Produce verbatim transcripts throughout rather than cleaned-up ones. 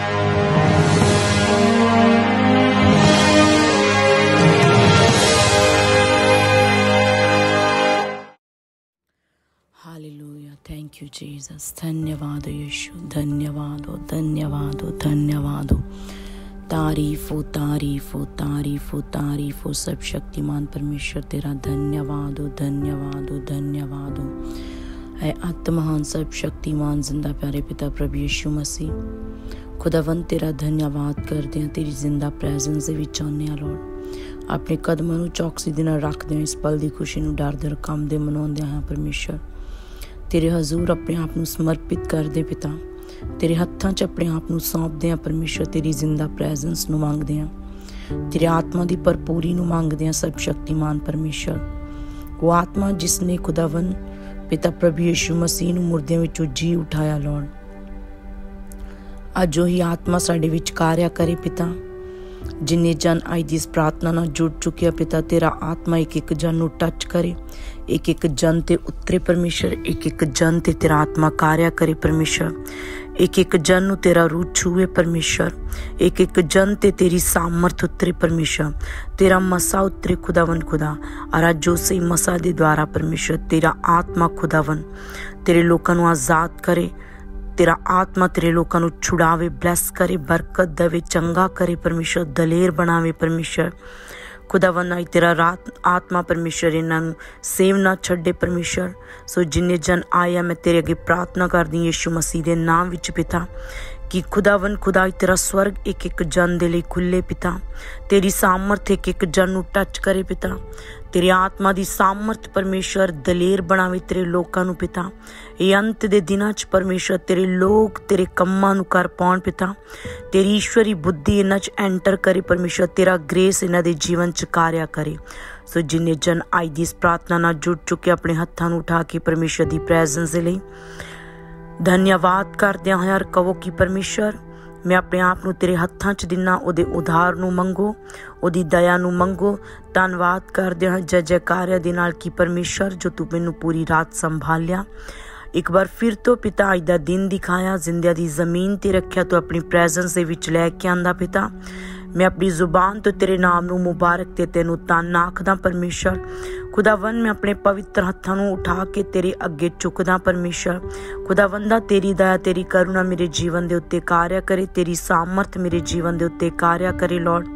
Hallelujah, thank you Jesus. धन्यवाद यीशु, धन्यवाद हो, धन्यवाद हो, धन्यवाद हो। तारीफ हो, तारीफ हो, तारीफ हो, तारीफ हो सब शक्तिमान परमेश्वर तेरा। धन्यवाद हो, धन्यवाद हो, धन्यवाद हो। है आत्महान सब शक्तिमान जिंदा प्यारे पिता प्रभु यीशु मसीह, खुदावन तेरा धन्यवाद करते हैं। तेरी जिंदा प्रेजेंस ਦੇ ਵਿੱਚ ਆਉਂਦੇ ਹਾਂ ਲੋੜ। ਆਪਣੇ ਕਦਮਾਂ ਨੂੰ ਚੌਕਸੀ ਦੇ ਨਾਲ ਰੱਖਦੇ ਹਾਂ। ਇਸ ਪਲ ਦੀ ਖੁਸ਼ੀ ਨੂੰ ਡਰਦੇ ਕੰਮ ਦੇ ਮਨਾਉਂਦੇ ਹਾਂ ਪਰਮੇਸ਼ਰ। ਤੇਰੇ ਹਜ਼ੂਰ ਆਪਣੇ ਆਪ ਨੂੰ ਸਮਰਪਿਤ ਕਰਦੇ ਪਿਤਾ। ਤੇਰੇ ਹੱਥਾਂ 'ਚ ਆਪਣੇ ਆਪ ਨੂੰ ਸੌਂਪਦੇ ਹਾਂ ਪਰਮੇਸ਼ਰ। ਤੇਰੀ ਜ਼ਿੰਦਾ ਪ੍ਰੈਜ਼ੈਂਸ ਨੂੰ ਮੰਗਦੇ ਹਾਂ। ਤੇਰੇ ਆਤਮਾ ਦੀ ਭਰਪੂਰੀ ਨੂੰ ਮੰਗਦੇ ਹਾਂ ਸਭ ਸ਼ਕਤੀਮਾਨ ਪਰਮੇਸ਼ਰ। ਉਹ ਆਤਮਾ ਜਿਸ ਨੇ ਖੁਦਾਵੰ ਪਿਤਾ ਪ੍ਰਭੂ ਯੀਸ਼ੂ ਮਸੀਹ ਨੂੰ ਮੁਰਦਿਆਂ ਵਿੱਚੋਂ ਜੀ ਉਠਾਇਆ ਲੋੜ, ਅੱਜ ਉਹੀ ਆਤਮਾ ਸਾਡੇ ਵਿੱਚ ਕਾਰਿਆ ਕਰੇ ਪਿਤਾ। ਜਿੰਨੇ ਜਨ ਅੱਜ ਦੀ ਇਸ ਪ੍ਰਾਰਥਨਾ ਨਾਲ ਜੁੜ ਚੁੱਕੇ ਆ ਪਿਤਾ, ਤੇਰਾ ਆਤਮਾ ਇੱਕ ਇੱਕ ਜਨ ਨੂੰ ਟੱਚ ਕਰੇ, ਇੱਕ ਇੱਕ ਜਨ ਤੇ ਉਤਰੇ ਪਰਮੇਸ਼ਰ। ਇੱਕ ਇੱਕ ਜਨ ਤੇ ਤੇਰਾ ਆਤਮਾ ਕਾਰਿਆ ਕਰੇ ਪਰਮੇਸ਼ਰ। ਇੱਕ ਇੱਕ ਜਨ ਨੂੰ ਤੇਰਾ ਰੂਹ ਛੂਏ ਪਰਮੇਸ਼ਰ। ਇੱਕ ਇੱਕ ਜਨ ਤੇ ਤੇਰੀ ਸਾਮਰਥ ਉਤਰੇ ਪਰਮੇਸ਼ਰ। ਤੇਰਾ ਮਸਾ ਉਤਰੇ ਖੁਦਾਵਨ ਖੁਦਾ। ਔਰ ਅੱਜ ਉਸੇ ਮਸਾ ਦੇ ਦੁਆਰਾ ਪਰਮੇਸ਼ਰ ਤੇਰਾ ਆਤਮਾ ਖੁਦਾਵਨ ਤੇਰੇ ਲੋਕਾਂ ਨੂੰ ਆਜ਼ਾਦ ਕਰੇ। ਤੇਰਾ ਆਤਮਾ ਤੇਰੇ ਲੋਕਾਂ ਨੂੰ ਛੁਡਾਵੇ, ਬਲੈਸ ਕਰੇ, ਬਰਕਤ ਦੇਵੇ, ਚੰਗਾ ਕਰੇ ਪਰਮੇਸ਼ਰ, ਦਲੇਰ ਬਣਾਵੇ ਪਰਮੇਸ਼ਰ। ਖੁਦਾਵੰ ਅੱਜ ਤੇਰਾ ਰਾਤ ਆਤਮਾ ਪਰਮੇਸ਼ਰ ਇਹਨਾਂ ਨੂੰ ਸੇਵ ਨਾ ਛੱਡੇ ਪਰਮੇਸ਼ਰ। ਸੋ ਜਿੰਨੇ ਜਨ ਆਏ ਆ ਮੈਂ ਤੇਰੇ ਅੱਗੇ ਪ੍ਰਾਰਥਨਾ ਕਰਦੀ ਯੀਸ਼ੂ ਮਸੀਹ ਦੇ ਨਾਮ ਵਿੱਚ ਪਿਤਾ, ਕਿ ਖੁਦਾਵੰ ਖੁਦਾ ਤੇਰਾ ਸਵਰਗ ਇੱਕ ਇੱਕ ਜਨ ਦੇ ਲਈ ਖੁੱਲੇ ਪਿਤਾ। ਤੇਰੀ ਸਾਮਰਥ ਇੱਕ ਇੱਕ ਜਨ ਨੂੰ ਟੱਚ ਕਰੇ ਪਿਤਾ। ਤੇਰੀ ਆਤਮਾ ਦੀ ਸਾਮਰਥ ਪਰਮੇਸ਼ਰ ਦਲੇਰ ਬਣਾਵੇ ਤੇਰੇ ਲੋਕਾਂ ਨੂੰ ਪਿਤਾ। ਇਹ ਅੰਤ ਦੇ ਦਿਨਾਂ 'ਚ ਪਰਮੇਸ਼ਰ ਤੇਰੇ ਲੋਕ ਤੇਰੇ ਕੰਮਾਂ ਨੂੰ ਕਰ ਪਾਉਣ ਪਿਤਾ। ਤੇਰੀ ਈਸ਼ਵਰੀ ਬੁੱਧੀ ਇਹਨਾਂ 'ਚ ਐਂਟਰ ਕਰੇ ਪਰਮੇਸ਼ਰ। ਤੇਰਾ ਗ੍ਰੇਸ ਇਹਨਾਂ ਦੇ ਜੀਵਨ 'ਚ ਕਾਰਿਆ ਕਰੇ। ਸੋ ਜਿੰਨੇ ਜਨ ਅੱਜ ਦੀ ਇਸ ਪ੍ਰਾਰਥਨਾ ਨਾਲ ਜੁੜ ਚੁੱਕੇ ਆਪਣੇ ਹੱਥਾਂ ਨੂੰ ਉਠਾ ਕੇ ਪਰਮੇਸ਼ਰ ਦੀ ਪ੍ਰੈਜ਼ੈਂਸ ਦੇ ਲਈ ਧੰਨਵਾਦ ਕਰਦਿਆਂ ਹੋਇਆ ਕਹੋ ਕਿ ਪਰਮੇਸ਼ਰ ਮੈਂ ਆਪਣੇ ਆਪ ਨੂੰ ਤੇਰੇ ਹੱਥਾਂ 'ਚ ਦਿੰਨਾ। ਉਹਦੇ ਉਧਾਰ ਨੂੰ ਮੰਗੋ, ਉਹਦੀ ਦਇਆ ਨੂੰ ਮੰਗੋ। ਧੰਨਵਾਦ ਕਰਦੇ ਹਾਂ ਜੈ ਜੈਕਾਰਿਆਂ ਦੇ ਨਾਲ ਕਿ ਪਰਮੇਸ਼ਰ ਜੋ ਤੂੰ ਮੈਨੂੰ ਪੂਰੀ ਰਾਤ ਸੰਭਾਲਿਆ, ਇੱਕ ਵਾਰ ਫਿਰ ਤੋਂ ਪਿਤਾ ਅੱਜ ਦਾ ਦਿਨ ਦਿਖਾਇਆ, ਜ਼ਿੰਦਿਆਂ ਦੀ ਜ਼ਮੀਨ ਤੇ ਰੱਖਿਆ, ਤੂੰ ਆਪਣੀ ਪ੍ਰੈਜ਼ੈਂਸ ਦੇ ਵਿੱਚ ਲੈ ਕੇ ਆਂਦਾ ਪਿਤਾ। ਮੈਂ ਆਪਣੀ ਜ਼ੁਬਾਨ ਤੋਂ ਤੇਰੇ ਨਾਮ ਨੂੰ ਮੁਬਾਰਕ ਤੇ ਤੈਨੂੰ ਧੰਨ ਆਖਦਾ ਪਰਮੇਸ਼ਰ। ਖੁਦਾਵੰ ਮੈਂ ਆਪਣੇ ਪਵਿੱਤਰ ਹੱਥਾਂ ਨੂੰ ਉਠਾ ਕੇ ਤੇਰੇ ਅੱਗੇ ਚੁੱਕਦਾ ਪਰਮੇਸ਼ਰ। ਖੁਦਾਵੰਦਾ ਤੇਰੀ ਦਇਆ ਤੇਰੀ ਕਰੁਣਾ ਮੇਰੇ ਜੀਵਨ ਦੇ ਉੱਤੇ ਕਾਰਿਆ ਕਰੇ। ਤੇਰੀ ਸਾਮਰਥ ਮੇਰੇ ਜੀਵਨ ਦੇ ਉੱਤੇ ਕਾਰਿਆ ਕਰੇ ਲੋੜ।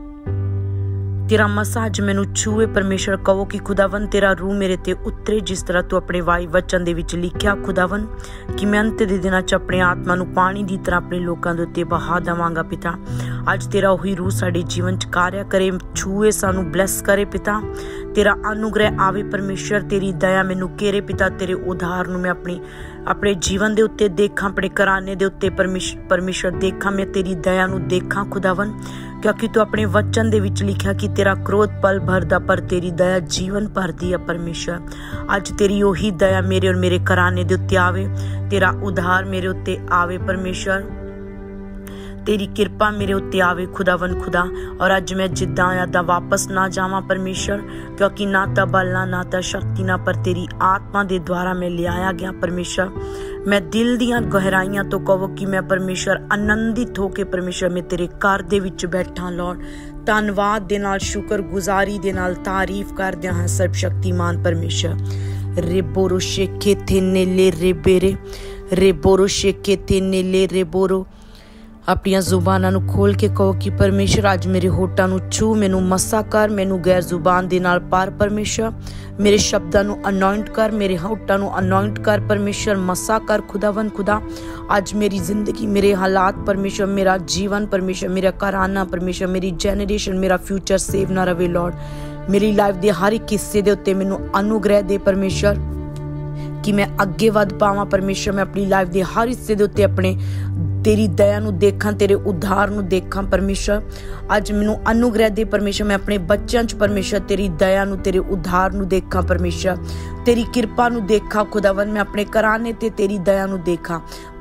ਤੇਰਾ ਮਸਾ ਅੱਜ ਮੈਨੂੰ ਛੂਏ ਪਰਮੇਸ਼ਰ। ਕਹੋ ਕਿ ਖੁਦਾਵੰ ਤੇਰਾ ਰੂਹ ਮੇਰੇ ਤੇ ਉਤਰੇ, ਜਿਸ ਤਰ੍ਹਾਂ ਤੂੰ ਆਪਣੇ ਵਾਈ ਵਚਨ ਦੇ ਵਿੱਚ ਲਿਖਿਆ ਖੁਦਾਵੰ ਕਿ ਮੈਂ ਅੰਤ ਦੇ ਦਿਨਾਂ 'ਚ ਆਪਣੇ ਆਤਮਾ ਨੂੰ ਪਾਣੀ ਦੀ ਤਰ੍ਹਾਂ ਆਪਣੇ ਲੋਕਾਂ ਦੇ ਉੱਤੇ ਬਹਾ ਦੇਵਾਂਗਾ ਪਿਤਾ। ਅੱਜ ਤੇਰਾ ਉਹੀ ਰੂਹ ਸਾਡੇ ਜੀਵਨ 'ਚ ਕਾਰਿਆ ਕਰੇ, ਛੂਏ, ਸਾਨੂੰ ਬਲੈਸ ਕਰੇ ਪਿਤਾ। ਤੇਰਾ ਅਨੁਗ੍ਰਹਿ ਆਵੇ ਪਰਮੇਸ਼ਰ। ਤੇਰੀ ਦਇਆ ਮੈਨੂੰ ਘੇਰੇ ਪਿਤਾ। ਤੇਰੇ ਉਧਾਰ ਨੂੰ ਮੈਂ ਆਪਣੀ ਆਪਣੇ ਜੀਵਨ ਦੇ ਉੱਤੇ ਦੇਖਾਂ, ਆਪਣੇ ਘਰਾਨੇ ਦੇ ਉੱਤੇ ਪਰਮੇਸ਼ਰ ਪਰਮੇਸ਼ਰ ਦੇਖਾਂ। ਮੈਂ ਤੇਰੀ ਦਇਆ ਨੂੰ ਦੇਖਾਂ ਖੁਦਾਵੰ, ਕਿਉਂਕਿ ਤੂੰ ਆਪਣੇ ਵਚਨ ਦੇ ਵਿੱਚ ਲਿਖਿਆ ਕਿ ਤੇਰਾ ਕ੍ਰੋਧ ਪਲ ਭਰਦਾ ਪਰ ਤੇਰੀ ਦਇਆ ਜੀਵਨ ਭਰਦੀ ਆ ਪਰਮੇਸ਼ਰ। ਅੱਜ ਤੇਰੀ ਉਹੀ ਦਇਆ ਮੇਰੇ ਔਰ ਮੇਰੇ ਘਰਾਨੇ ਦੇ ਉੱਤੇ ਆਵੇ। ਤੇਰਾ ਉਧਾਰ ਮੇਰੇ ਉੱਤੇ ਆਵੇ ਪਰਮੇਸ਼ਰ। ਤੇਰੀ ਕਿਰਪਾ ਮੇਰੇ ਉੱਤੇ ਆਵੇ ਖੁਦਾਵੰ ਖੁਦਾ। ਔਰ ਅੱਜ ਮੈਂ ਜਿੱਦਾਂ ਆਇਆ ਦਾ ਵਾਪਸ ਨਾ ਜਾਵਾਂ ਪਰਮੇਸ਼ਰ, ਕਿਉਂਕਿ ਨਾ ਤਾਂ ਬਲ ਨਾ ਨਾ ਤਾਂ ਸ਼ਕਤੀ ਨਾ ਪਰ ਤੇਰੀ ਆਤਮਾ ਦੇ ਦੁਆਰਾ ਮੈਂ ਲਿਆਇਆ ਗਿਆ ਪਰਮੇਸ਼ਰ। ਮੈਂ ਦਿਲ ਦੀਆਂ ਗਹਿਰਾਈਆਂ ਤੋਂ ਕਹੋ ਕਿ ਮੈਂ ਪਰਮੇਸ਼ਰ ਆਨੰਦਿਤ ਹੋ ਕੇ ਪਰਮੇਸ਼ਰ ਮੈਂ ਤੇਰੇ ਘਰ ਦੇ ਵਿੱਚ ਬੈਠਾਂ ਲੋੜ। ਧੰਨਵਾਦ ਦੇ ਨਾਲ, ਸ਼ੁਕਰਗੁਜ਼ਾਰੀ ਦੇ ਨਾਲ ਤਾਰੀਫ ਕਰਦਿਆਂ ਹਾਂ ਸਰਬ ਸ਼ਕਤੀਮਾਨ ਪਰਮੇਸ਼ਰ। ਰੇਬੋਰੋ ਸ਼ੇਖੇ ਥੇ ਨੇਲੇ ਰੇਬੇਰੇ, ਰੇਬੋਰੋ ਸ਼ੇਖੇ ਥੇ ਨੇਲੇ ਰੇਬੋਰੋ। ਆਪਣੀਆਂ ਜ਼ੁਬਾਨਾਂ ਨੂੰ ਖੋਲ ਕੇ ਕਹੋ ਕਿ ਪਰਮੇਸ਼ਰ ਅੱਜ ਮੇਰੇ ਹੋਠਾਂ ਨੂੰ ਛੂ, ਮੈਨੂੰ ਮਸਾ ਕਰ, ਮੈਨੂੰ ਗੈਰ ਜ਼ੁਬਾਨ ਦੇ ਨਾਲ ਪਾਰ ਪਰਮੇਸ਼ਰ। ਮੇਰੇ ਸ਼ਬਦਾਂ ਨੂੰ ਅਨੋਇੰਟ ਕਰ, ਮੇਰੇ ਹੋਠਾਂ ਨੂੰ ਅਨੋਇੰਟ ਕਰ ਪਰਮੇਸ਼ਰ, ਮਸਾ ਕਰ ਖੁਦਾਵੰ ਖੁਦਾ। ਅੱਜ ਮੇਰੀ ਜ਼ਿੰਦਗੀ, ਮੇਰੇ ਹਾਲਾਤ ਪਰਮੇਸ਼ਰ, ਮੇਰਾ ਜੀਵਨ ਪਰਮੇਸ਼ਰ, ਮੇਰਾ ਘਰਾਨਾ ਪਰਮੇਸ਼ਰ, ਮੇਰੀ ਜੈਨਰੇਸ਼ਨ, ਮੇਰਾ ਫਿਊਚਰ ਸੇਵ ਨਾ ਰਵੇ ਲੋੜ। ਮੇਰੀ ਲਾਈਫ ਦੇ ਹਰ ਇੱਕ ਹਿੱਸੇ ਦੇ ਉੱਤੇ ਮੈਨੂੰ ਅਨੁਗ੍ਰਹਿ ਦੇ ਪਰਮੇਸ਼ਰ ਕਿ ਮੈਂ ਅੱਗੇ ਵੱਧ ਪਾਵਾਂ ਪਰਮੇਸ਼ਰ। ਮੈਂ ਆਪਣੀ ਲਾਈਫ ਦੇ ਹਰ ਹਿੱਸੇ ਦੇ ਉੱਤੇ ਆਪਣੇ ਤੇਰੀ ਦਇਆ ਨੂੰ ਦੇਖਾਂ, ਤੇਰੇ ਉਧਾਰ ਨੂੰ ਦੇਖਾਂ ਪਰਮੇਸ਼ਰ। ਅੱਜ ਮੈਨੂੰ ਅਨੁਗ੍ਰਹਿ ਦੇ ਪਰਮੇਸ਼ਰ। ਮੈਂ ਆਪਣੇ ਬੱਚਿਆਂ 'ਚ ਪਰਮੇਸ਼ਰ ਤੇਰੀ ਦਇਆ ਨੂੰ, ਤੇਰੇ ਉਧਾਰ ਨੂੰ ਦੇਖਾਂ ਪਰਮੇਸ਼ਰ। ਤੇਰੀ ਕਿਰਪਾ ਨੂੰ ਦੇਖਾਂ ਖੁਦਾਵੰ। ਮੈਂ ਆਪਣੇ ਘਰਾਨੇ ਤੇ ਤੇਰੀ ਦਇਆ ਨੂੰ ਦੇਖਾਂ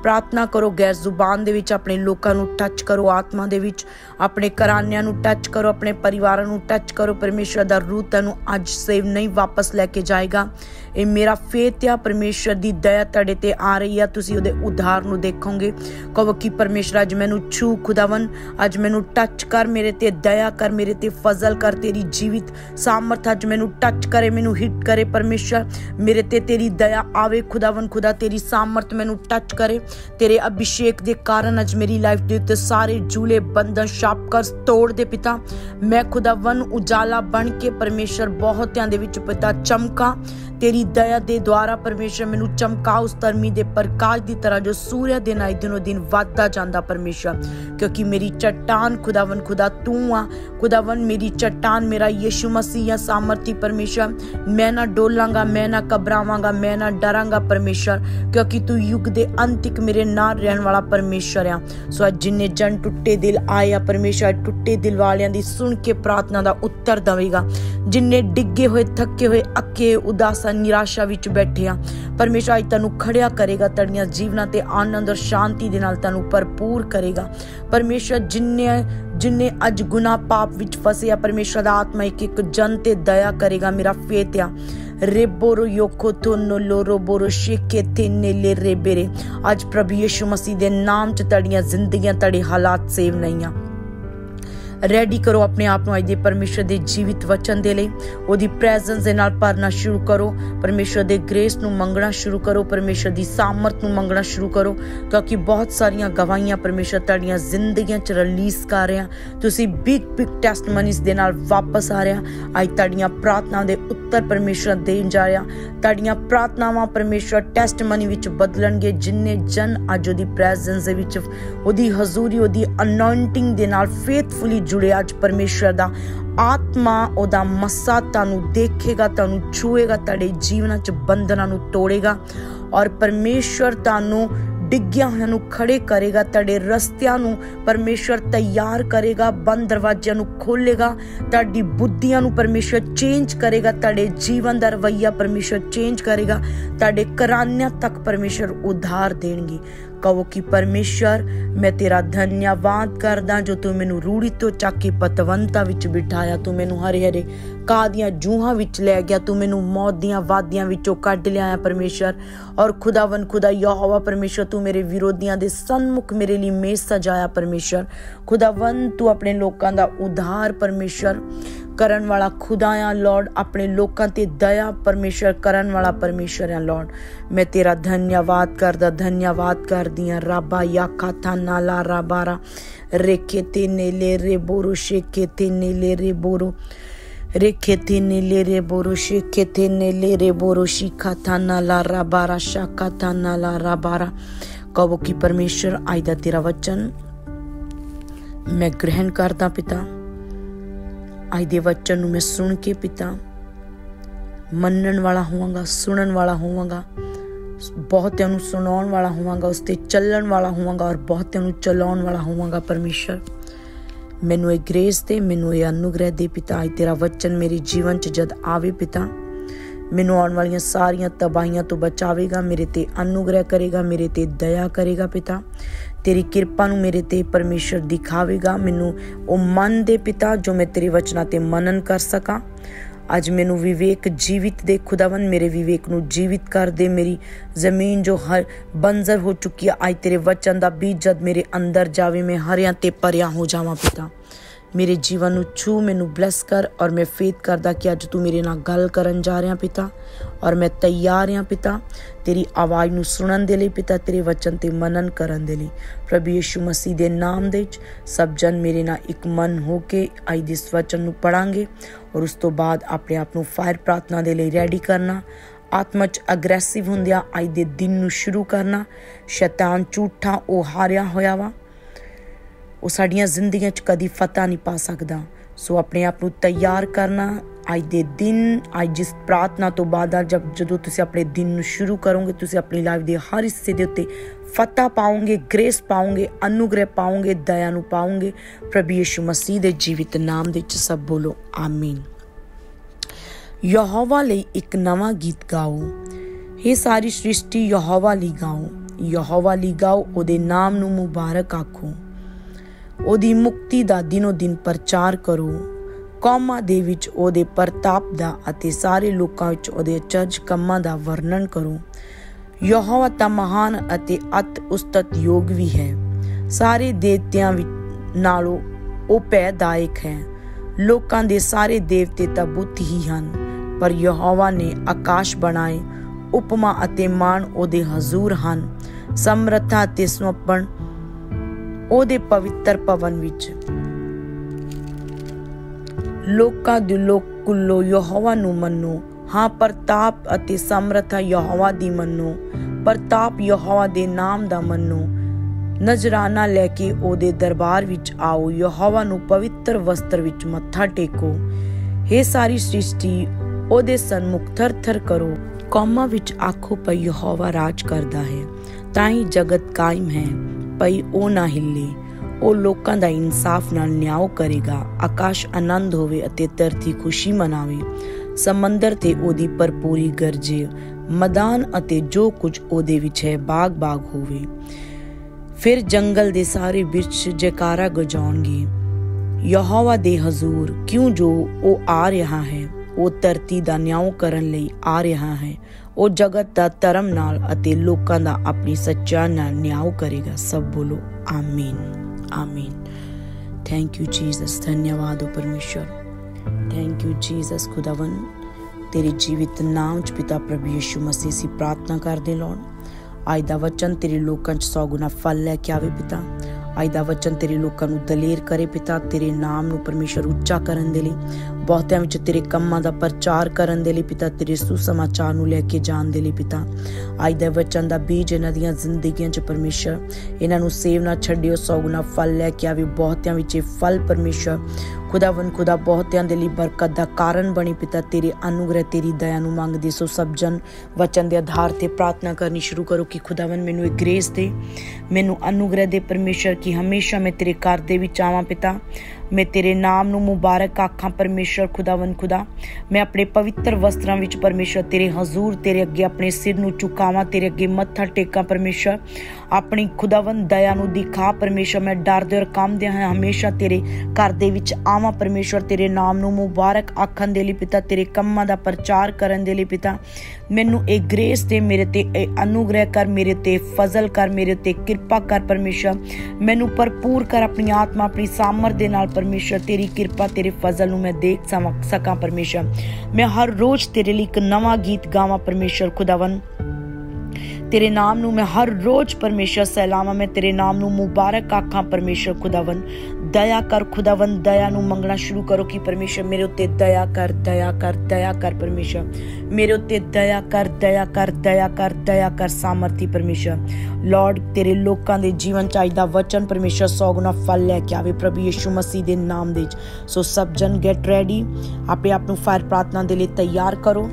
प्रार्थना करो गैर जुबान दे विच अपने लोकां नूं टच करो, आत्मा दे विच अपने घरानियां नूं टच करो, अपने परिवारां नूं टच करो। परमेश्वर दा रूह तैनूं अज सेव नहीं वापस लैके जाएगा। ये मेरा फेथ आ, परमेश्वर दी दया तुहाडे ते आ रही है, तुसीं उहदे उद्धार नूं देखोगे। कहो कि परमेश्वर अज मैनूं छू खुदावन, अज मैनूं टच कर, मेरे ते दया कर, मेरे ते फजल कर, तेरी जीवित सामर्थ अज मैनूं टच करे, मैनूं हिट करे। परमेश्वर मेरे ते तेरी दया आवे खुदावन, खुदा तेरी सामर्थ मैनूं टच करे। तेरे अभिषेक दे कारण अज मेरी लाइफ दे उत्ते सारे जूले बंधन शाप कर तोड़ दे पिता। मैं खुदावन उजाला बन के परमेश्वर बहुतियां दे विच पिता चमका, तेरी दया दे द्वारा परमेश्वर मैनूं चमका उस धर्मी दे प्रकाश दी तरह जो सूर्य दिन आई दिनों दिन वाधदा जांदा परमेश्वर। क्योंकि मेरी चट्टान खुदावन खुदा तू आ, खुदावन मेरी चट्टान मेरा यीशु मसीह सामर्थी परमेश्वर। मैं ना डोलांगा, मैं ना घबरावांगा, मैं ना डरांगा परमेश्वर, क्योंकि तू युग दे अंत तक मेरे नाल रहन वाला परमेश्वर आ। सो अज जिन्ने जन टुट्टे दिल आए आ परमेश्वर, टुट्टे दिल वालियां दी सुन के प्रार्थना दा उत्तर देवेगा। जिन्ने डिगे होए, थके होए, अके उदास निराशा विच बैठे आ परमेश्वर अज तैनूं खड़िया करेगा, तड़ियां जीवना ते आनंद और शांति दे नाल तैनूं भरपूर करेगा परमेश्वर। जिन्ने जिन्ने अज गुनाह पाप विच फसे आ परमेश्वर दा आत्मा एक एक जन ते दया करेगा। मेरा फेथ आ रेबोरो योको तोनो लोरो बोरो शेके तेने ले रेबेरे। आज प्रभु यीशु मसीह दे नाम च तड़ियां जिंदगियां तड़े हालात सेव नहीं आ। रेडी करो अपने आप को अज दे परमेश्वर दे जीवित वचन दे लई, ओदी प्रेजेंस दे नाल भरना शुरू करो, परमेश्वर दे ग्रेस नूं मंगना शुरू करो, परमेश्वर दी सामर्थ नूं मंगना शुरू करो। क्योंकि बहुत सारियां गवाहियां परमेश्वर तुहाडीਆਂ जिंदगियां च रिलीज कर रहा, तुसी बिग बिग टेस्टमनीज दे नाल वापस आ रहा। अज तुहाडीਆਂ प्रार्थना दे उत्तर परमेश्वर देन जा रहा, तुहाडीਆਂ प्रार्थनावां परमेश्वर टेस्टमनी विच बदलणगे। जिन्ने जन अज ओदी प्रेजेंस दे विच ओदी हजूरी ओदी अनॉइंटिंग दे नाल फेथफुली जुड़े, अज परमेश्वर दा आत्मा ओदा मस्सा तानू देखेगा, तानू छुएगा, ताड़े जीवना च बंधना नू तोड़ेगा और परमेश्वर तानू डिग्गिया होया नू खड़े करेगा, तड़े रस्तियां नू परमेश्वर तैयार करेगा, बंद दरवाजियां नू खोलेगा, ताड़ी बुद्धियां नू परमेश्वर चेंज करेगा, तड़े जीवन दा रवैया परमेश्वर चेंज करेगा, ताड़े करानिया तक परमेश्वर उधार देंगी। कहो कि परमेश्वर मैं तेरा धन्यवाद करदा जो तू मैनू रूढ़ी तो चक के पतवंता विच बिठाया, तू मैनू हरे हरे घाह दियां जूहां विच लै गया, तू मैनू मौत दियां वादियां विचों कढ लिया परमेश्वर। और खुदावन खुदा यहोवा परमेश्वर तू मेरे विरोधियां दे सन्मुख मेरे लिए मेज सजाया परमेश्वर। खुदावन तू अपने लोकां दा उद्धार परमेश्वर करन वाला खुदा आ लॉर्ड, अपने लोकां ते दया परमेश्वर करन वाला परमेश्वर आ लॉर्ड। मैं तेरा धन्यवाद करदा धन्यवाद कर दिया राबा याका था नाला राबारा रेखे ते नेले रे बोरो शेके ते नेले रे बोरो रेखे ते नेले रे बोरो शेके ते नेले रे बोरो शिखा था नाला राबारा शाका था नाला राबारा। कहो कि परमेश्वर आज दा तेरा वचन मैं ग्रहण करदा पिता, आज दे वचन नूं मैं सुन के पिता मनन वाला होवांगा, सुनन वाला होवांगा, बहुतियां नूं सुनाउण वाला होवांगा, उस ते चलण वाला होवांगा और बहुतियां नूं चलाउण वाला होवांगा परमेश्वर। मैनू ये ग्रेस दे, मैनू ये अनुग्रह दे पिता। आज तेरा वचन मेरे जीवन च जद आवे पिता, मैनू आने वाली सारियां तबाहियां तो बचावेगा, मेरे ते अनुग्रह करेगा, मेरे ते दया करेगा पिता। तेरी कृपा नू मेरे ते परमेश्वर दिखावेगा, मैनू ओ मन दे पिता जो मैं तेरे वचना ते मनन कर सका। अज मैनू विवेक जीवित दे खुदावन, मेरे विवेक नू जीवित कर दे। मेरी जमीन जो हर बंजर हो चुकी है, आज तेरे वचन दा बीज जद मेरे अंदर जावे, मैं हरियां ते परियां हो जावां पिता। मेरे जीवन नू छू, मैनू ब्लैस कर और मैं फेथ करदा कि अज तू मेरे नाल गल करन जा रहा पिता और मैं तैयार हाँ पिता तेरी आवाज़ नू सुनन दे लई पिता, तेरे वचन ते मनन करन दे लई। प्रभु यीशु मसीह दे नाम दे सब जन मेरे नाल एक मन हो के अज दिस वचन नू पढ़ांगे और उस तो बाद अपने आप नू फायर प्रार्थना दे लई रेडी करना। आत्मा च अग्रैसिव हुंदिया अज दे दिन नू शुरू करना। शैतान झूठा ओ हारिया होया वा, वो साड़ियां जिंदगियां च कदी फतह नहीं पा सकदा। सो अपने आप को तैयार करना अज दे दिन, अज जिस प्रार्थना तो बाद जब जो तुसी अपने दिन शुरू करोगे, तुसी अपनी लाइफ के हर हिस्से के उत्ते फतह पाओगे, ग्रेस पाओगे, अनुग्रह पाओगे, दया नू पाओगे। प्रभु यीशु मसीह दे जीवित नाम दे सब बोलो आमीन। यहोवा लई एक नवा गीत गाओ, हे सारी सृष्टि यहोवा लई गाओ, ਯਹੋਵਾ ਲਈ ਗਾਓ, ਉਹਦੇ ਨਾਮ ਨੂੰ ਮੁਬਾਰਕ ਆਖੋ। ਉਹਦੀ ਮੁਕਤੀ ਦਾ ਦਿਨੋ ਦਿਨ ਪ੍ਰਚਾਰ ਕਰੋ। ਕੌਮਾਂ ਦੇ ਵਿੱਚ ਉਹਦੇ ਪ੍ਰਤਾਪ ਦਾ ਅਤੇ ਸਾਰੇ ਲੋਕਾਂ ਵਿੱਚ ਉਹਦੇ ਅਚਰਜ ਕੰਮਾਂ ਦਾ ਵਰਣਨ ਕਰੋ। ਯਹੋਵਾ ਤਾਂ ਮਹਾਨ ਅਤੇ ਅਤ ਉਸਤਤ ਯੋਗ ਵੀ ਹੈ। ਸਾਰੇ ਦੇਵਤਿਆਂ ਵਿੱਚ ਨਾਲੋਂ ਉਹ ਭੈਦਾਇਕ ਹੈ। ਲੋਕਾਂ ਦੇ ਸਾਰੇ ਦੇਵਤੇ ਤਾਂ ਬੁੱਤ ਹੀ ਹਨ, ਪਰ ਯਹੋਵਾ ਨੇ ਆਕਾਸ਼ ਬਣਾਏ। ਉਪਮਾ ਅਤੇ ਮਾਣ ਉਹਦੇ ਹਜ਼ੂਰ ਹਨ। ਸਮਰੱਥਾ ਅਤੇ ਸਮਰਪਣ ਉਹਦੇ ਪਵਿੱਤਰ ਭਵਨ ਵਿੱਚ। ਲੋਕਾਂ ਦੇ ਲੋਕ ਕੁੱਲੋ ਯਹੋਵਾ ਨੂੰ ਮੰਨੋ। ਹਾਂ, ਪ੍ਰਤਾਪ ਅਤੇ ਸਮਰੱਥਾ ਯਹੋਵਾ ਦੀ ਮੰਨੋ। ਪ੍ਰਤਾਪ ਯਹੋਵਾ ਦੇ ਨਾਮ ਦਾ ਮੰਨੋ। ਨਜ਼ਰਾਨਾ ਲੈ ਕੇ ਉਹਦੇ ਦਰਬਾਰ ਵਿੱਚ ਆਓ। ਯਹੋਵਾ ਨੂੰ ਪਵਿੱਤਰ ਵਸਤਰ ਵਿੱਚ ਮੱਥਾ ਟੇਕੋ। ਇਹ ਸਾਰੀ ਸ੍ਰਿਸ਼ਟੀ ਉਹਦੇ ਸਨਮੁਖ ਥਰ ਥਰ ਕਰੋ। ਕੌਮਾਂ ਵਿੱਚ ਆਖੋ, ਪਈ ਯਹੋਵਾ ਰਾਜ ਕਰਦਾ ਹੈ। ਤਾਂ ਹੀ ਜਗਤ ਕਾਇਮ ਹੈ, ਪਈ ਉਹ ਨਾ ਹਿੱਲੇ। ਉਹ ਲੋਕਾਂ ਦਾ ਇਨਸਾਫ ਨਾਲ ਨਿਆਂ ਕਰੇਗਾ। ਆਕਾਸ਼ ਆਨੰਦ ਹੋਵੇ ਅਤੇ ਧਰਤੀ ਖੁਸ਼ੀ ਮਨਾਵੇ। ਸਮੁੰਦਰ ਤੇ ਉਹਦੀ ਭਰਪੂਰੀ ਗਰਜੇ। ਮੈਦਾਨ ਅਤੇ ਜੋ ਕੁਝ ਉਹਦੇ ਵਿੱਚ ਹੈ ਬਾਗ ਬਾਗ ਹੋਵੇ। ਫਿਰ ਜੰਗਲ ਦੇ ਸਾਰੇ ਬਿਰਛ ਜੈਕਾਰਾ ਗਜਾਉਣਗੇ ਯਹੋਵਾ ਦੇ ਹਜ਼ੂਰ, ਕਿਉਂ ਜੋ ਉਹ ਆ ਰਿਹਾ ਹੈ। ਉਹ ਧਰਤੀ ਦਾ ਨਿਆਂ ਕਰਨ ਲਈ ਆ ਰਿਹਾ ਹੈ। ਉਹ ਜਗਤ ਦਾ ਧਰਮ ਨਾਲ ਅਤੇ ਲੋਕਾਂ ਦਾ ਆਪਣੀ ਸੱਚਾਈ ਨਾਲ ਨਿਆਂ ਕਰੇਗਾ। ਸਭ ਬੋਲੋ ਆਮੀਨ, ਆਮੀਨ। Thank you Jesus. ਧੰਨਵਾਦ ਹੋ ਪਰਮੇਸ਼ਰ। Thank you Jesus. ਖੁਦਾਵੰ ਤੇਰੇ ਜੀਵਿਤ ਨਾਮ ਚ ਪਿਤਾ ਪ੍ਰਭੂ ਯਿਸੂ ਮਸੀਹ ਸੀ ਪ੍ਰਾਰਥਨਾ ਕਰਦੇ ਲੋੜ। ਅੱਜ ਦਾ ਵਚਨ ਤੇਰੇ ਲੋਕਾਂ ਚ ਸੌ ਗੁਣਾ ਫਲ ਲੈ ਕੇ ਆਵੇ ਪਿਤਾ। ਅੱਜ ਦਾ ਵਚਨ ਤੇਰੇ ਲੋਕਾਂ ਨੂੰ ਦਲੇਰ ਕਰੇ ਪਿਤਾ, ਤੇਰੇ ਨਾਮ ਨੂੰ ਪਰਮੇਸ਼ਰ ਉੱਚਾ ਕਰਨ ਦੇ ਲਈ, ਬਹੁਤਿਆਂ ਵਿੱਚ ਤੇਰੇ ਕੰਮਾਂ ਦਾ ਪ੍ਰਚਾਰ ਕਰਨ ਦੇ ਲਈ ਪਿਤਾ, ਤੇਰੇ ਸੁਸਮਾਚਾਰ ਨੂੰ ਲੈ ਕੇ ਜਾਣ ਦੇ ਲਈ ਪਿਤਾ। ਅੱਜ ਦੇ ਵਚਨ ਦਾ ਬੀਜ ਇਹਨਾਂ ਦੀਆਂ ਜ਼ਿੰਦਗੀਆਂ 'ਚ ਪਰਮੇਸ਼ਰ ਇਹਨਾਂ ਨੂੰ ਸੇਵ ਨਾ ਛੱਡਿਓ, ਸੌ ਗੁਣਾ ਫਲ ਲੈ ਕੇ ਆਵੇ। ਬਹੁਤਿਆਂ ਵਿੱਚ ਇਹ ਫਲ ਪਰਮੇਸ਼ਰ ਖੁਦਾਵੰ ਖੁਦਾ ਬਹੁਤਿਆਂ ਦੇ ਲਈ ਬਰਕਤ ਦਾ ਕਾਰਨ ਬਣੀ ਪਿਤਾ। ਤੇਰੇ ਅਨੁਗ੍ਰਹਿ ਤੇਰੀ ਦਇਆ ਨੂੰ ਮੰਗਦੇ ਸੋ ਸਭ ਜਨ ਵਚਨ ਦੇ ਆਧਾਰ ਤੇ ਪ੍ਰਾਰਥਨਾ ਕਰਨੀ ਸ਼ੁਰੂ ਕਰੋ ਕਿ ਖੁਦਾਵੰ ਮੈਨੂੰ ਇਹ ਗ੍ਰੇਸ ਦੇ, ਮੈਨੂੰ ਅਨੁਗ੍ਰਹਿ ਦੇ ਪਰਮੇਸ਼ਰ ਕਿ ਹਮੇਸ਼ਾ ਮੈਂ ਤੇਰੇ ਘਰ ਦੇ ਵਿੱਚ ਆਵਾਂ ਪਿਤਾ। ਮੈਂ ਤੇਰੇ ਨਾਮ ਨੂੰ ਮੁਬਾਰਕ ਆਖਾਂ ਪਰਮੇਸ਼ਰ ਖੁਦਾਵੰ ਖੁਦਾ। ਮੈਂ ਆਪਣੇ ਪਵਿੱਤਰ ਵਸਤਰਾਂ ਵਿੱਚ ਪਰਮੇਸ਼ਰ ਤੇਰੇ ਹਜ਼ੂਰ ਤੇਰੇ ਅੱਗੇ ਆਪਣੇ ਸਿਰ ਨੂੰ ਝੁਕਾਵਾਂ, ਤੇਰੇ ਅੱਗੇ ਮੱਥਾ ਟੇਕਾਂ ਪਰਮੇਸ਼ਰ। ਆਪਣੀ ਖੁਦਾਵੰ ਦਇਆ ਨੂੰ ਦਿਖਾ ਪਰਮੇਸ਼ਰ। ਮੈਂ ਡਰਦੇ ਔਰ ਕੰਬਦੇ ਹਾਂ ਹਮੇਸ਼ਾ ਤੇਰੇ ਘਰ ਦੇ ਵਿੱਚ ਆਵਾਂ ਪਰਮੇਸ਼ਰ, ਤੇਰੇ ਨਾਮ ਨੂੰ ਮੁਬਾਰਕ ਆਖਣ ਦੇ ਲਈ ਪਿਤਾ, ਤੇਰੇ ਕੰਮਾਂ ਦਾ ਪ੍ਰਚਾਰ ਕਰਨ ਦੇ ਲਈ ਪਿਤਾ। ਮੈਨੂੰ ਇਹ ਗ੍ਰੇਸ ਦੇ, ਮੇਰੇ ਤੇ ਇਹ ਅਨੁਗ੍ਰਹਿ ਕਰ, ਮੇਰੇ ਤੇ ਫਜ਼ਲ ਕਰ, ਮੇਰੇ ਤੇ ਕਿਰਪਾ ਕਰ ਪਰਮੇਸ਼ਰ। ਮੈਨੂੰ ਭਰਪੂਰ ਕਰ ਆਪਣੀ ਆਤਮਾ ਆਪਣੀ ਸਾਮਰਥ ਦੇ ਨਾਲ ਪਰਮੇਸ਼ਰ। ਤੇਰੀ ਕਿਰਪਾ ਤੇਰੇ ਫਜ਼ਲ ਨੂੰ ਮੈਂ ਦੇਖ ਸਕਾਂ ਪਰਮੇਸ਼ਰ। ਮੈਂ ਹਰ ਰੋਜ਼ ਤੇਰੇ ਲਈ ਇੱਕ ਨਵਾਂ ਗੀਤ ਗਾਵਾਂ ਪਰਮੇਸ਼ਰ ਖੁਦਾਵੰ। ਤੇਰੇ ਨਾਮ ਨੂੰ ਮੈਂ ਹਰ ਰੋਜ਼ ਪਰਮੇਸ਼ਰ ਸਲਾਮਾਂ। ਮੈਂ ਤੇਰੇ ਨਾਮ ਨੂੰ ਮੁਬਾਰਕ ਆਖਾਂ ਪਰਮੇਸ਼ਰ ਖੁਦਾਵੰ। ਦਇਆ ਕਰ ਖੁਦਾਵੰ, ਦਇਆ ਨੂੰ ਮੰਗਣਾ ਸ਼ੁਰੂ ਕਰੋ ਕਿ ਪਰਮੇਸ਼ਰ ਮੇਰੇ ਉੱਤੇ ਦਇਆ ਕਰ, ਦਇਆ ਕਰ, ਦਇਆ ਕਰ ਪਰਮੇਸ਼ਰ। ਮੇਰੇ ਉੱਤੇ ਦਇਆ ਕਰ, ਦਇਆ ਕਰ, ਦਇਆ ਕਰ, ਦਇਆ ਕਰ ਸਾਮਰਥੀ ਪਰਮੇਸ਼ਰ। ਲਾਰਡ ਤੇਰੇ ਲੋਕਾਂ ਦੇ ਜੀਵਨ ਚ ਅੱਜ ਦਾ ਵਚਨ ਪਰਮੇਸ਼ਰ ਸੌ ਗੁਣਾ ਫਲ ਲੈ ਕੇ ਆਵੇ ਪ੍ਰਭੂ ਯਿਸੂ ਮਸੀਹ ਦੇ ਨਾਮ ਦੇ ਵਿੱਚ। ਸੋ ਸਭ ਜਨ ਗੈਟ ਰੈਡੀ, ਆਪਣੇ ਆਪ ਨੂੰ ਫਾਇਰ ਪ੍ਰਾਰਥਨਾ ਦੇ ਲਈ ਤਿਆਰ ਕਰੋ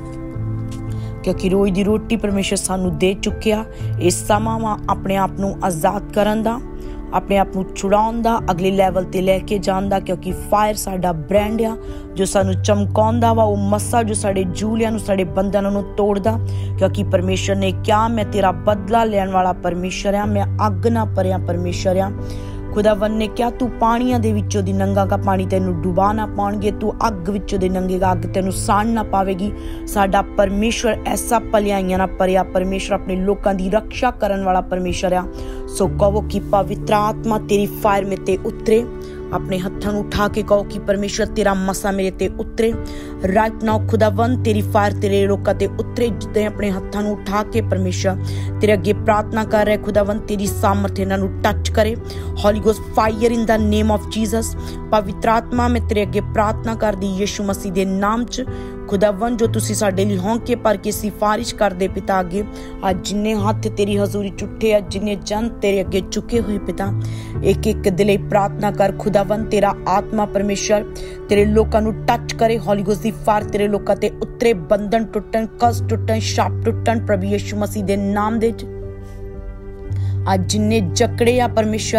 ਕਿਉਂਕਿ ਰੋਜ਼ ਦੀ ਰੋਟੀ ਪਰਮੇਸ਼ਰ ਸਾਨੂੰ ਦੇ ਚੁੱਕਿਆ। ਇਹ ਸਮਾਂ ਵਾ ਆਪਣੇ ਆਪ ਨੂੰ ਆਜ਼ਾਦ ਕਰਨ ਦਾ, ਆਪਣੇ ਆਪ ਨੂੰ ਛੁਡਾਉਣ ਦਾ, ਅਗਲੇ ਲੈਵਲ ਤੇ ਲੈ ਕੇ ਜਾਣ ਦਾ, ਕਿਉਂਕਿ ਫਾਇਰ ਸਾਡਾ ਬ੍ਰੈਂਡ ਆ ਜੋ ਸਾਨੂੰ ਚਮਕਾਉਂਦਾ ਵਾ। ਉਹ ਮੱਸਾ ਜੋ ਸਾਡੇ ਜੂਲਿਆਂ ਨੂੰ, ਸਾਡੇ ਬੰਧਨਾਂ ਨੂੰ ਤੋੜਦਾ, ਕਿਉਂਕਿ ਪਰਮੇਸ਼ਰ ਨੇ ਕਿਹਾ ਮੈਂ ਤੇਰਾ ਬਦਲਾ ਲੈਣ ਵਾਲਾ ਪਰਮੇਸ਼ਰ ਆ, ਮੈਂ ਅੱਗ ਨਾ ਭਰਿਆ ਪਰਮੇਸ਼ਰ ਆ। ਖੁਦਾਵੰ ਨੇ ਕਿਹਾ ਤੂੰ ਪਾਣੀਆਂ ਦੇ ਵਿੱਚੋਂ ਦੀ ਨੰਗਾਗਾ, ਪਾਣੀ ਤੈਨੂੰ ਡੁਬਾ ਨਾ ਪਾਉਣਗੇ। ਤੂੰ ਅੱਗ ਵਿੱਚੋਂ ਦੀ ਨੰਗੇਗਾ, ਅੱਗ ਤੈਨੂੰ ਸਾੜ ਨਾ ਪਾਵੇਗੀ। ਸਾਡਾ ਪਰਮੇਸ਼ਰ ਐਸਾ ਭਲਾਈਆਂ ਨਾਲ ਭਰਿਆ ਪਰਮੇਸ਼ਰ, ਆਪਣੇ ਲੋਕਾਂ ਦੀ ਰੱਖਿਆ ਕਰਨ ਵਾਲਾ ਪਰਮੇਸ਼ਰ ਆ। ਸੋ ਕਹੋ ਕਿ ਪਵਿੱਤਰ ਆਤਮਾ ਤੇਰੀ ਫਾਇਰ ਮੇ ਤੇ ਉਤਰੇ। ਆਪਣੇ ਹੱਥਾਂ ਨੂੰ ਉਠਾ ਕੇ ਕਹੋ ਕਿ ਪਰਮੇਸ਼ਰ ਤੇਰਾ ਮਸਾ ਮੇਰੇ ਤੇ ਉਤਰੇ ਰਾਈਟ ਨਾਓ। ਖੁਦਾਵੰ ਤੇਰੀ ਫਾਇਰ ਤੇਰੇ ਲੋਕਾਂ ਤੇ ਉਤਰੇ। ਜਿੱਦਾਂ ਆਪਣੇ ਹੱਥਾਂ ਨੂੰ ਉਠਾ ਕੇ ਪਰਮੇਸ਼ਰ ਤੇਰੇ ਅੱਗੇ ਪ੍ਰਾਰਥਨਾ ਕਰ ਰਿਹਾ ਖੁਦਾਵੰ, ਤੇਰੀ ਸਾਮਰਥ ਇਹਨਾਂ ਨੂੰ ਟੱਚ ਕਰੇ। Holy ghost fire in the name of Jesus. ਪਵਿੱਤਰ ਆਤਮਾ ਮੈਂ ਤੇਰੇ ਅੱਗੇ ਪ੍ਰਾਰਥਨਾ ਕਰਦੀ ਯਿਸੂ ਮਸੀਹ ਦੇ ਨਾਮ ਚ ਖੁਦਾਵੰ, ਜੋ ਤੁਸੀਂ ਸਾਡੇ ਲਈ ਹੌਂਕੇ ਭਰ ਕੇ ਸਿਫਾਰਿਸ਼ ਕਰਦੇ ਪਿਤਾ ਅੱਗੇ। ਅੱਜ ਜਿੰਨੇ ਹੱਥ ਤੇਰੀ ਹਜ਼ੂਰੀ ਚੁੱਠੇ ਆ, ਜਿੰਨੇ ਜਨ ਤੇਰੇ ਅੱਗੇ ਚੁੱਕੇ ਹੋਏ ਪਿਤਾ, ਇੱਕ ਇੱਕ ਦਿਲ ਲਈ ਪ੍ਰਾਰਥਨਾ ਕਰ ਖੁਦਾਵੰ, ਤੇਰਾ ਆਤਮਾ ਪਰਮੇਸ਼ਰ ਤੇਰੇ ਲੋਕਾਂ ਨੂੰ ਟੱਚ ਕਰੇ। ਹੋਲੀ ਗੋਸਟ ਦੀ ਫਾਇਰ ਤੇਰੇ ਲੋਕਾਂ ਤੇ ਉਤਰੇ। ਬੰਧਨ ਟੁੱਟਣ, ਕਸ ਟੁੱਟਣ, ਸ਼ਾਪ ਟੁੱਟਣ ਪ੍ਰਭੂ ਯਿਸੂ ਮਸੀਹ ਦੇ ਨਾਮ ਦੇ। ਅੱਜ ਜਿੰਨੇ ਜਕੜੇ ਆ ਪਰਮੇਸ਼ਰ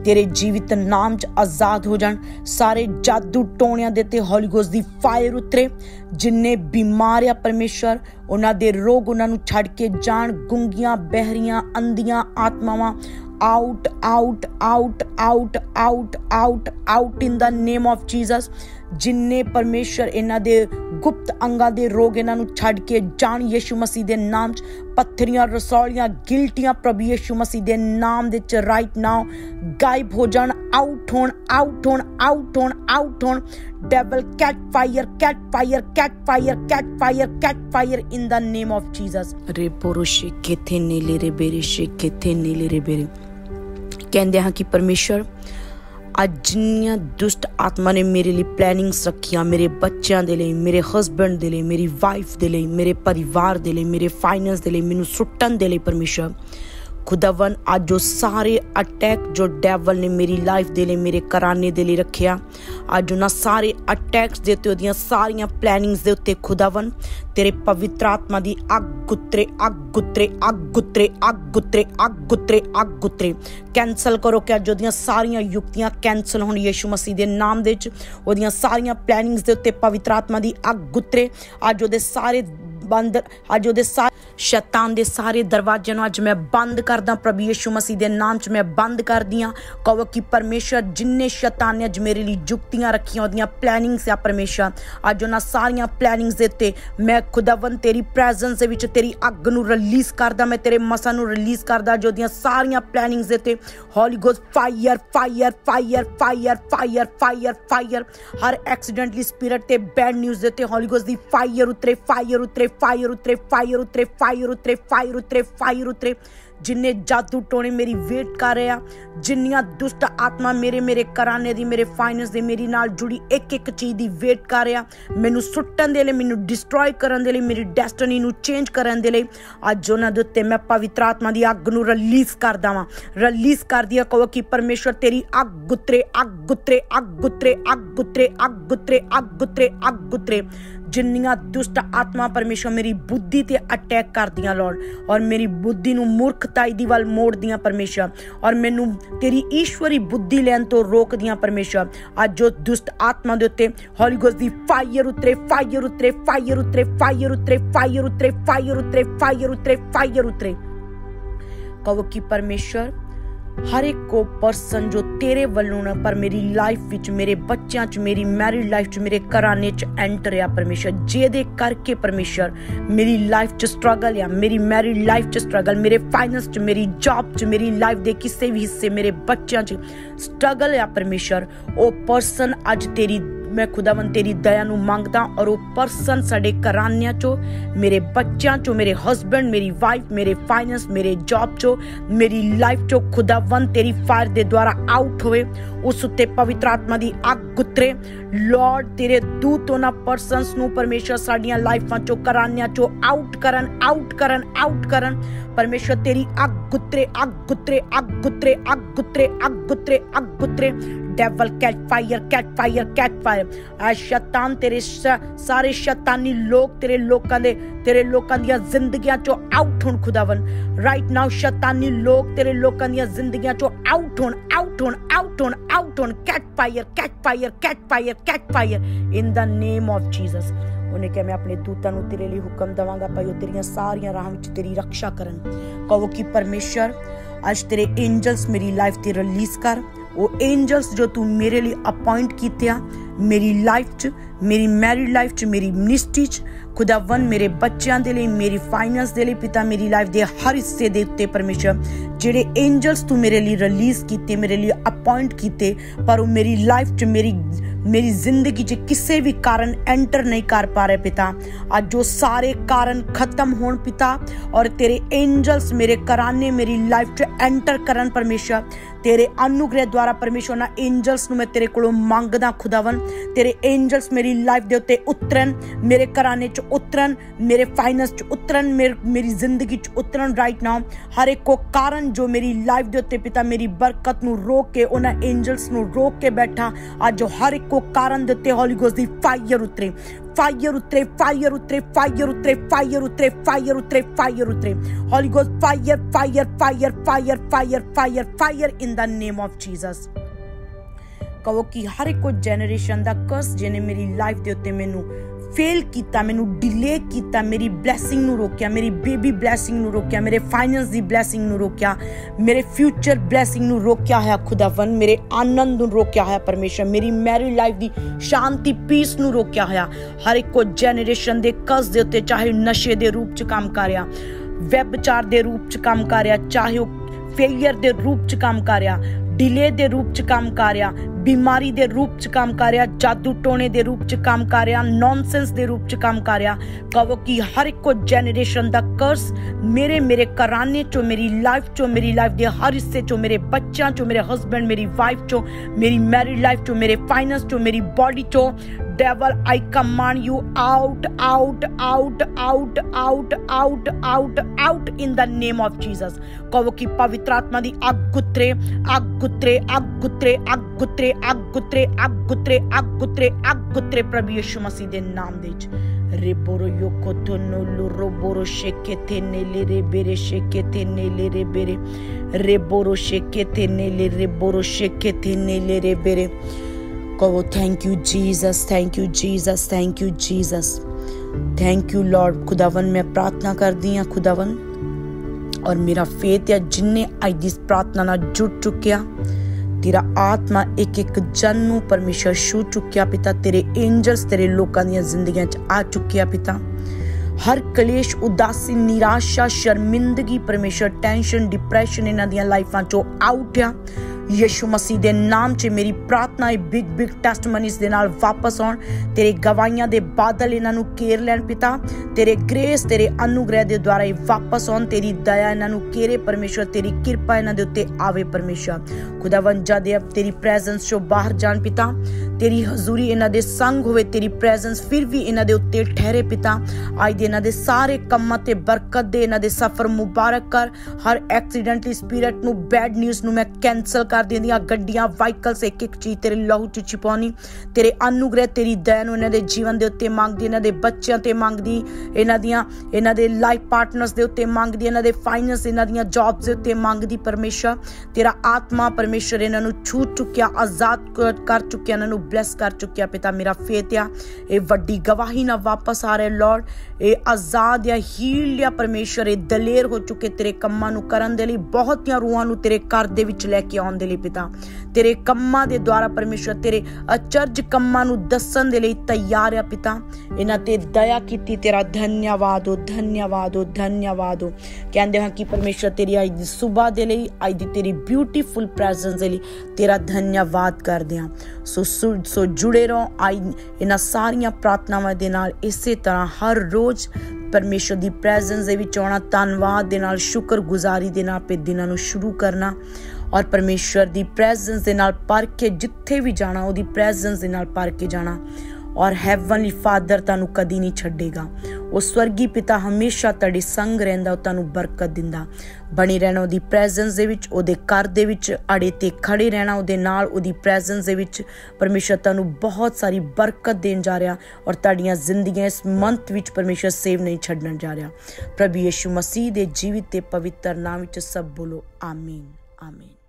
तेरे जीवित नाम च आजाद हो जान। सारे जादू टोणियां दे ते हॉली गोस्ट दी फायर उतरे। जिन्ने बीमार आ परमेश्वर उन्हां दे रोग उन्हां नूं छड़ के जान। गुंगियां बहरियां अंधियां आत्मावां out out out out out out out in the name of Jesus. जिन्ने परमेश्वर इन्हां दे गुप्त अंगां दे रोग इन्हां नूं छड़ के जान यीशु मसीह दे नाम च। पत्थरियां रसौलियां गिल्टियां प्रभु यीशु मसीह दे नाम दे च राइट नाउ गायब हो जान। आउट होन आउट होन आउट होन आउट होन। Devil catch fire catch fire catch fire catch fire catch fire in the name of Jesus. रे पोरोशे केथे नीले रे बेरे शे केथे नीले रे बेरे। कहंदे हां कि परमेश्वर ਅੱਜ ਜਿੰਨੀਆਂ ਦੁਸ਼ਟ ਆਤਮਾ ਨੇ ਮੇਰੇ ਲਈ ਪਲੈਨਿੰਗਸ ਰੱਖੀਆਂ, ਮੇਰੇ ਬੱਚਿਆਂ ਦੇ ਲਈ, ਮੇਰੇ ਹਸਬੈਂਡ ਦੇ ਲਈ, ਮੇਰੀ ਵਾਈਫ ਦੇ ਲਈ, ਮੇਰੇ ਪਰਿਵਾਰ ਦੇ ਲਈ, ਮੇਰੇ ਫਾਈਨੈਂਸ ਦੇ ਲਈ, ਮੈਨੂੰ ਸੁੱਟਣ ਦੇ ਲਈ ਪਰਮੇਸ਼ਰ खुदावन आज जो सारे अटैक जो डेवल ने मेरी लाइफ दे लिए मेरे कराने दे लिए रखिया आज उन्हां सारे अटैक्स दे उत्ते ओदियां सारियां प्लैनिंग्स दे उत्ते खुदावन तेरे पवित्र आत्मा दी अग गुत्रे अग गुत्रे अग गुत्रे अग गुत्रे अग गुत्रे अग गुत्रे कैंसल करो कि अज ओदियां सारियां युक्तियां कैंसल होण यीशु मसीह दे नाम दे विच ओदियां सारियां प्लैनिंग्स दे उत्ते पवित्र आत्मा दी अग गुत्रे आज ओदे सारे बंद अज ओदे सारे शैतान दे सारे दरवाजे नूं अज मैं बंद करदा प्रभु यीशु मसीह दे नाम च मैं बंद कर दियां। कहो कि परमेश्वर जिन्ने शैतान ने अज मेरे लिए जुक्तियां रखियां ओदियां प्लैनिंग्स आ परमेश्वर अज उन्हां सारियां प्लैनिंग्स दे उत्ते मैं खुदावन तेरी प्रेजेंस दे विच तेरी अग नूं रिलीज करदा मैं तेरे मसा नूं रिलीज करदा जो ओदियां सारियां प्लैनिंग्स दे उत्ते holy ghost fire fire fire fire fire fire fire हर एक्सीडेंटली स्पिरिट ते बैड न्यूज़ दे उत्ते हॉली गोस्ट दी फायर उतरे फायर उतरे फायर उतरे फायर उतरे फायर उतरे फायर उतरे फायर उतरे जिन्ने जादू टोने मेरी वेट कर रहे हैं जिन्नियां दुष्ट आत्मा मेरे मेरे कराने दी मेरे फाइनेंस दे मेरी नाल जुड़ी एक एक चीज दी वेट कर रहा मैनू सुट्टन दे लई मैनू डिस्ट्रॉय करन दे लई मेरी डेस्टिनी नू चेंज करन दे लई अज उन्हां दे उत्ते मैं पवित्र आत्मा दी अग नू रिलीज कर दावां रिलीज कर दिया। कहो कि परमेश्वर तेरी अग गुत्रे अग गुत्रे अग गुत्रे अग गुत्रे अग गुत्रे अग गुत्रे अग गुत्रे जिन्नियां दुष्ट आत्मा परमेश्वर मेरी बुद्धि ते अटैक कर दियां लॉर्ड और मेरी बुद्धि नू मूर्खताई दी वल मोड़ दियां परमेश्वर और मैनू तेरी ईश्वरी बुद्धि लैन तो रोक दियां परमेश्वर अज जो दुष्ट आत्मा दे उत्ते हॉली गोस्ट दी फायर उतरे फायर उतरे फायर उतरे फायर उतरे फायर उतरे फायर उतरे फायर उतरे फायर उतरे। कहो कि परमेश्वर हर एक को पर्सन जो तेरे वल्लों ना पर मेरी लाइफ विच मेरे बच्चों च मेरी मैरिड लाइफ च मेरे घराने च एंटर आ परमेश्वर जेदे करके परमेश्वर मेरी लाइफ च स्ट्रगल या मेरी मैरिड लाइफ च स्ट्रगल मेरे फाइनेंस च मेरी जॉब च मेरी लाइफ दे किसी भी हिस्से मेरे बच्चों च स्ट्रगल आ परमेश्वर ओ पर्सन अज तेरी मैं खुदावन तेरी दया नू मांगदा और वो पर्सन साडे घरानियां चो मेरे बच्चों चो मेरे हस्बैंड मेरी वाइफ मेरे फाइनेंस मेरे जॉब चो मेरी लाइफ चो खुदावन तेरी फायर दे द्वारा आउट होए उस उत्ते पवित्र आत्मा दी अग गुत्रे लॉर्ड तेरे दूत होना पर्सनस नू परमेश्वर साडियां लाइफां चो घरानियां चो आउट करन आउट करन आउट करन परमेश्वर तेरी अग गुत्रे अग गुत्रे अग गुत्रे अग गुत्रे अग गुत्रे अग गुत्रे devil catch fire catch fire catch fire शैतान तेरे सारे शैतानी लोग तेरे लोकां दे तेरे लोकां दियां जिंदगियां चो आउट होन खुदावन राइट नाउ शैतानी लोग तेरे लोकां दियां जिंदगियां चो आउट होन आउट होन आउट होन आउट होन catch fire catch fire catch fire catch fire in the name of Jesus. उन्हें कहा मैं अपने दूतां नू तेरे लिए हुक्म देवांगा भाई ओ तेरियां सारियां राहां विच तेरी रक्षा करन। कहो कि परमेश्वर आज तेरे एंजल्स मेरी लाइफ ते रिलीज कर वो एंजल्स जो तू मेरे लिए अपॉइंट कीते आ मेरी लाइफ च मेरी मैरिड लाइफ च मेरी मिनिस्ट्री च खुदावन मेरे बच्चों दे लिए मेरी फाइनेंस दे लिए पिता मेरी लाइफ दे हर हिस्से दे उत्ते परमेश्वर जेडे एंजल्स तू मेरे लिए रिलीज कीते मेरे लिए अपॉइंट कीते पर वो मेरी लाइफ च मेरी मेरी जिंदगी च किसी भी कारण एंटर नहीं कर पा रहे पिता आज जो सारे कारण खत्म होन पिता और तेरे एंजल्स मेरे कराने मेरी लाइफ च एंटर करन परमेश्वर तेरे अनुग्रह द्वारा परमेश्वर ना एंजल्स नू मैं तेरे कोलों मांगदा खुदावन तेरे एंजल्स मेरी लाइफ दे उत्ते उतरन, मेरे घराने च उतरन, मेरे फाइनेंस च उतरन, मेरे मेरी जिंदगी च उतरन राइट नाउ। हर एक को कारण जो मेरी लाइफ दे उत्ते पिता मेरी बरकत नू रोक के उन्हां एंजल्स नू रोक के बैठा अज जो हर एक को कारण दे उत्ते हॉली गोस्ट दी फायर उतरे, फायर उतरे, फायर उतरे, फायर उतरे, फायर उतरे, फायर उतरे, फायर उतरे, holy ghost fire, fire, fire, fire, fire, fire, fire in the name of Jesus. कहो कि हर एक को जनरेशन दा कर्स जिन्हें मेरी लाइफ दे उत्ते मैनू फेल किया, मैनू डिले किया, मेरी ब्लैसिंग नू रोकिया, मेरी बेबी ब्लैसिंग नू रोकिया, मेरे फाइनेंस दी ब्लैसिंग नू रोकिया, मेरे फ्यूचर ब्लैसिंग नू रोकिया है खुदावन, मेरे आनंद नू रोकिया है परमेश्वर, मेरी मैरिड लाइफ दी शांति पीस नू रोकिया है। हर एक को जनरेशन दे कर्स दे उत्ते चाहे नशे दे रूप च काम कर रहा, व्यभिचार दे रूप च काम कर रहा, चाहे फेलियर दे रूप च काम कर रहा, डिले दे रूप च काम कर रहा, बीमारी दे रूप च काम कर रहा, जादू टोने दे रूप च काम कर रहा, नॉनसेंस दे रूप च काम कर रहा। कहो कि हर एक को जनरेशन दा कर्स मेरे मेरे घराने चो, मेरी लाइफ चो, मेरी लाइफ दे हर हिस्से चो, मेरे बच्चों चो, मेरे हस्बैंड मेरी वाइफ चो, मेरी मैरिड लाइफ चो, मेरे फाइनेंस चो, मेरी बॉडी चो, devil I command you out, out, out, out, out, out, out, out in the name of Jesus। कहो कि पवित्र आत्मा दी अग गुतरे, अग गुतरे, अग गुतरे, अग गुतरे, अग गुतरे, अग गुतरे, अग गुतरे, अग गुतरे प्रभु यीशु मसीह दे नाम दे विच। रे बोरो योको तोनो लुरो बोरो शेके थे नेले रे बेरे शेके थे नेले रे बेरे रे बोरो शेके थे नेले रे बोरो शेके थे नेले रे बेरे। कहो thank you Jesus, thank you Jesus, thank you Jesus, thank you lord. खुदावन मैं प्रार्थना कर दी हाँ खुदावन, और मेरा फेथ है जिन्ने अज इस प्रार्थना नाल जुड़ चुकिया, तेरा आत्मा एक एक जन नू परमेश्वर छू चुकिया पिता, तेरे एंजल्स तेरे लोकां दी जिंदगियां च आ चुकिया पिता। हर कलेश, उदासी, निराशा, शर्मिंदगी परमेश्वर, टेंशन, डिप्रेशन इन्हां दी लाइफां चो आउट आ यीशु मसीह दे नाम च। मेरी प्रार्थना है बिग बिग टेस्टमनीज दे नाल वापस आउण, तेरे गवाहियां दे बादल इन्हां नू घेर लैण पिता, तेरे ग्रेस तेरे अनुग्रह दे द्वारा ही वापस आउण, तेरी दया इन्हां नू घेरे परमेश्वर, तेरी कृपा इन्हां दे उत्ते आवे परमेश्वर। खुदावन जद अब तेरी प्रेजेंस चो बाहर जाण पिता, तेरी हजूरी इन्हां दे संग होवे, तेरी प्रेजेंस फिर भी इन्हां दे उत्ते ठहरे पिता। अज दे इन्हां दे सारे कम्मां ते बरकत दे, इन्हां दे सफर मुबारक कर। हर एक्सीडेंटली स्पिरिट नू, बैड न्यूज़ नू मैं कैंसल कर देंदियां, गड्डियां व्हीकल्स एक एक चीज तेरे लहू च छिपाउणी, तेरे अनुग्रह तेरी दया नू इन्हां दे जीवन दे उत्ते मंगदी, इन्हां दे बच्चों ते मंगदी, इन्हां दियां इन्हां दे लाइफ पार्टनर्स दे उत्ते मंगदी, इन्हां दे फाइनेंस, इन्हां दियां जॉब्स दे उत्ते मंगदी परमेश्वर। तेरा आत्मा परमेश्वर इन्हां नू छू चुकिया, आजाद कर चुकिया, इन्हां नू ब्लेस कर चुकिया पिता। मेरा फेथ आ ये वड्डी गवाही ना वापस आ रहे लॉर्ड, ये आजाद या हील या परमेश्वर, ये दलेर हो चुके तेरे कम्मां नू करन दे लई, बहुतियां रूहां नू तेरे घर दे विच लैके आउण दे लई पिता, तेरे कम्मां दे द्वारा परमेश्वर, तेरे अचरज कम्मां नू दस्सण दे लई तैयार है पिता। इन्हां ते दया कीती, तेरा धन्यवाद हो, धन्यवाद हो, धन्यवाद हो। कहंदे हां कि परमेश्वर तेरी अज दी सुबह दे लई, अज दी तेरी ब्यूटीफुल प्रेजेंस दे लई तेरा धन्यवाद करदे हां। सो सो जुड़े रहो अज इन्हां सारियां प्रार्थनावां दे नाल, इसे तरह हर रोज परमेश्वर दी प्रेजेंस दे विच आउणा, धन्नवाद दे नाल, शुक्रगुजारी दे नाल अपने दिनां नू शुरू करना, और परमेश्वर दी प्रेजेंस दे नाल भर के जिथे भी जाना ओदी प्रेजेंस दे नाल भर के जाना। और हैवनली फादर तानू कदी नहीं छड्डेगा, वो स्वर्गी पिता हमेशा तुहाडे संग रहिंदा, वो तानू बरकत दिंदा। बनी रहना ओदी प्रेजेंस दे विच, ओदे घर दे विच अड़े ते खड़े रहना ओदे नाल, ओदी प्रेजेंस दे विच परमेश्वर तानू बहुत सारी बरकत देन जा रहा, और तुहाडीआं जिंदगियां इस मंथ विच परमेश्वर सेव नहीं छड्डण जा रहा। प्रभु यीशु मसीह दे जीवित ते पवित्र नाम विच सब बोलो आमीन, आमीन।